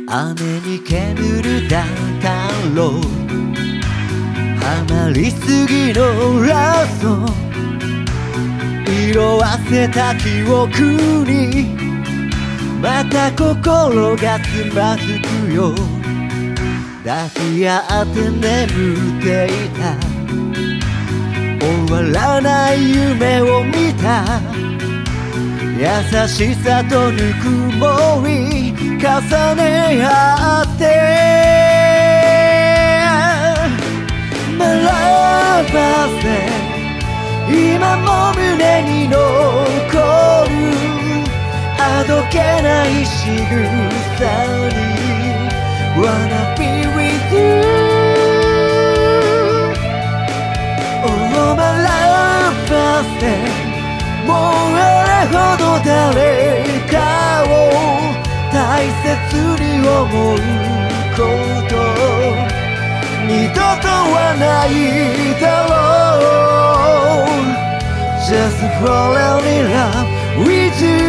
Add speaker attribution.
Speaker 1: 雨に煙るダタンロハマりすぎのラスト色あせた記憶にまた心がつまずくよ抱き合って眠っていた終わらない夢を見た優しさとぬくもり重ね合ってラバーで今も胸に残るあどけない仕草に Wanna be with you Oh my love birthday もうあれほど誰かを大切に思うこと二度とはないだろう Just fall in love with you